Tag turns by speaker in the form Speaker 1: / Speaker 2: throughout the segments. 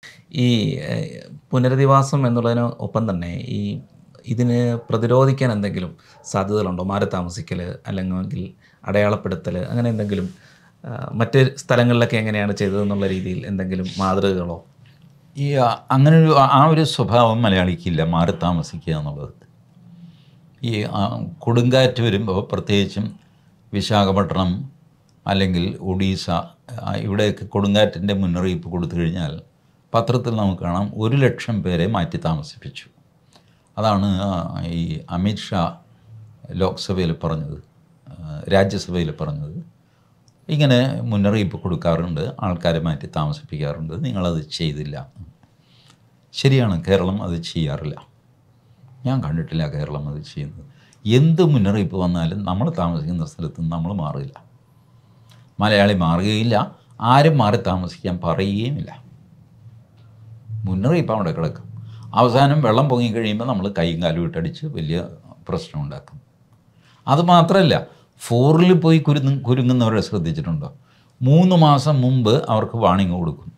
Speaker 1: ഈ പുനരധിവാസം എന്നുള്ളതിന് ഒപ്പം തന്നെ ഇതിന് പ്രതിരോധിക്കാൻ എന്തെങ്കിലും സാധ്യതകളുണ്ടോ? മാറി താമസിക്കൽ അല്ലെങ്കിൽ അടയാളപ്പെടുത്തൽ അങ്ങനെ എന്തെങ്കിലും മറ്റ് സ്ഥലങ്ങളിലൊക്കെ എങ്ങനെയാണ് ചെയ്തതെന്നുള്ള രീതിയിൽ എന്തെങ്കിലും മാതൃകകളോ?
Speaker 2: അങ്ങനൊരു ഒരു സ്വഭാവം മലയാളിക്കില്ല, മാറി താമസിക്കുക എന്നുള്ളത്. ഈ കൊടുങ്കാറ്റ് വരുമ്പോൾ പ്രത്യേകിച്ചും വിശാഖപട്ടണം അല്ലെങ്കിൽ ഒഡീസ ഇവിടെയൊക്കെ കൊടുങ്കാറ്റിൻ്റെ മുന്നറിയിപ്പ് കൊടുത്തു കഴിഞ്ഞാൽ പത്രത്തിൽ നമുക്ക് കാണാം 1,00,000 പേരെ മാറ്റി താമസിപ്പിച്ചു. അതാണ് ഈ അമിത് ഷാ ലോക്സഭയിൽ പറഞ്ഞത്, രാജ്യസഭയിൽ പറഞ്ഞത്. ഇങ്ങനെ മുന്നറിയിപ്പ് കൊടുക്കാറുണ്ട്, ആൾക്കാരെ മാറ്റി താമസിപ്പിക്കാറുണ്ട്, നിങ്ങളത് ചെയ്തില്ല. ശരിയാണ്, കേരളം അത് ചെയ്യാറില്ല. ഞാൻ കണ്ടിട്ടില്ല കേരളം അത് ചെയ്യുന്നത്. എന്ത് മുന്നറിയിപ്പ് വന്നാലും നമ്മൾ താമസിക്കുന്ന സ്ഥലത്ത് നിന്ന് നമ്മൾ മാറില്ല. മലയാളി മാറുകയില്ല, ആരും മാറി താമസിക്കാൻ പറയുകയുമില്ല. മുന്നറിയിപ്പ് അവിടെ കിടക്കും. അവസാനം വെള്ളം പൊങ്ങിക്കഴിയുമ്പോൾ നമ്മൾ കൈയും കാലും ഇട്ടടിച്ച് വലിയ പ്രശ്നം ഉണ്ടാക്കും. അതുമാത്രമല്ല, ഫോറിൽ പോയി കുരുങ്ങുന്നവരെ ശ്രദ്ധിച്ചിട്ടുണ്ടോ? 3 മാസം മുമ്പ് അവർക്ക് വാണിംഗ് കൊടുക്കും.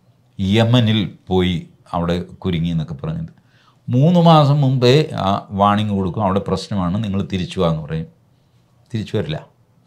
Speaker 2: യമനിൽ പോയി അവിടെ കുരുങ്ങി എന്നൊക്കെ പറഞ്ഞത് 3 മാസം മുമ്പേ വാണിംഗ് കൊടുക്കും. അവിടെ പ്രശ്നമാണ്, നിങ്ങൾ തിരിച്ചു വാന്ന് പറയും. തിരിച്ചു വരില്ല.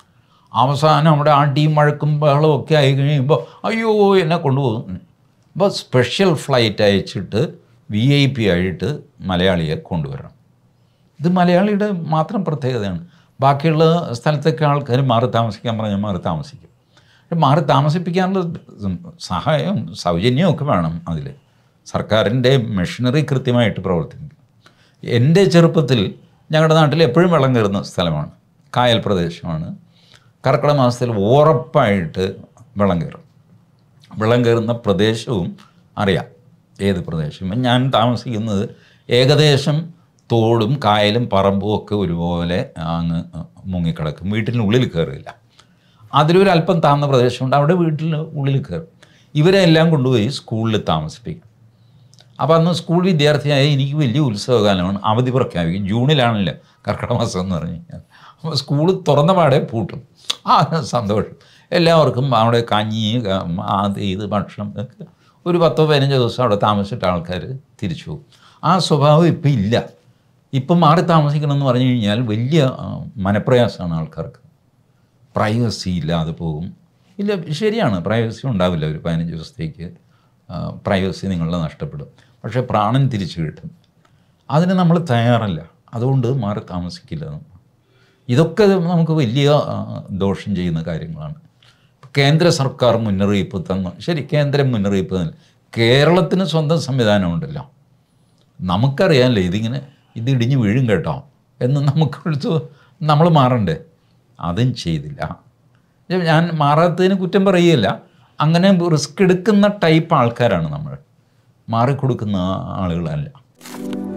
Speaker 2: അവസാനം അവിടെ അടിയും മഴക്കും ബഹളവും ഒക്കെ ആയി കഴിയുമ്പോൾ അയ്യോ എന്നെ കൊണ്ടുപോകും. അപ്പോൾ സ്പെഷ്യൽ ഫ്ലൈറ്റ് അയച്ചിട്ട് VIP ആയിട്ട് മലയാളിയെ കൊണ്ടുവരണം. ഇത് മലയാളിയുടെ മാത്രം പ്രത്യേകതയാണ്. ബാക്കിയുള്ള സ്ഥലത്തൊക്കെ ആൾക്കാർ മാറി താമസിക്കാൻ പറഞ്ഞാൽ മാറി താമസിക്കും. മാറി താമസിപ്പിക്കാനുള്ള സഹായവും സൗജന്യവും ഒക്കെ വേണം. അതിൽ സർക്കാരിൻ്റെ മെഷീനറി കൃത്യമായിട്ട് പ്രവർത്തിക്കും. എൻ്റെ ചെറുപ്പത്തിൽ ഞങ്ങളുടെ നാട്ടിൽ എപ്പോഴും വെള്ളം കയറുന്ന സ്ഥലമാണ്, കായൽ പ്രദേശമാണ്. കർക്കിടക മാസത്തിൽ ഉറപ്പായിട്ട് വെള്ളം കയറും. വെള്ളം കയറുന്ന പ്രദേശവും അറിയാം, ഏത് പ്രദേശം. ഞാൻ താമസിക്കുന്നത് ഏകദേശം തോടും കായലും പറമ്പും ഒക്കെ ഒരുപോലെ അങ്ങ് മുങ്ങിക്കിടക്കും. വീട്ടിനുള്ളിൽ കയറില്ല. അതിലൊരു അല്പം താഴ്ന്ന പ്രദേശമുണ്ട്, അവിടെ വീട്ടിന് ഉള്ളിൽ കയറും. ഇവരെ എല്ലാം കൊണ്ടുപോയി സ്കൂളിൽ താമസിപ്പിക്കും. അപ്പോൾ അന്ന് സ്കൂൾ വിദ്യാർത്ഥിയായ എനിക്ക് വലിയ ഉത്സവകാലമാണ്. അവധി പ്രഖ്യാപിക്കും. ജൂണിലാണല്ലോ കർക്കിടക മാസം എന്ന് പറഞ്ഞു കഴിഞ്ഞാൽ. അപ്പോൾ സ്കൂൾ തുറന്ന പാടെ പൂട്ടും. സന്തോഷം. എല്ലാവർക്കും അവിടെ കഞ്ഞി ഇത് ഭക്ഷണം ഒക്കെ ഒരു 10-15 ദിവസം അവിടെ താമസിച്ചിട്ട് ആൾക്കാർ തിരിച്ചു പോകും. ആ സ്വഭാവം ഇപ്പം ഇല്ല. ഇപ്പം മാറി താമസിക്കണമെന്ന് പറഞ്ഞു കഴിഞ്ഞാൽ വലിയ മനപ്രയാസമാണ് ആൾക്കാർക്ക്. പ്രൈവസി ഇല്ലാതെ പോകും. ഇല്ല, ശരിയാണ്, പ്രൈവസി ഉണ്ടാവില്ല. ഒരു 15 ദിവസത്തേക്ക് പ്രൈവസി നിങ്ങളുടെ നഷ്ടപ്പെടും. പക്ഷേ പ്രാണൻ തിരിച്ചു കിട്ടും. അതിന് നമ്മൾ തയ്യാറല്ല. അതുകൊണ്ട് മാറി താമസിക്കില്ല. ഇതൊക്കെ നമുക്ക് വലിയ ദോഷം ചെയ്യുന്ന കാര്യങ്ങളാണ്. കേന്ദ്ര സർക്കാർ മുന്നറിയിപ്പ് തന്നു, ശരി, കേന്ദ്രം മുന്നറിയിപ്പ് തന്നെ. കേരളത്തിന് സ്വന്തം സംവിധാനമുണ്ടല്ലോ. നമുക്കറിയാമല്ലോ ഇത് ഇടിഞ്ഞ് വീഴും കേട്ടോ എന്ന് നമുക്കെടുത്ത് നമ്മൾ മാറണ്ടേ. അതും ചെയ്തില്ല. ഞാൻ മാറാത്തതിന് കുറ്റം പറയുകയില്ല. അങ്ങനെ റിസ്ക് എടുക്കുന്ന ടൈപ്പ് ആൾക്കാരാണ് നമ്മൾ, മാറിക്കൊടുക്കുന്ന ആളുകളല്ല.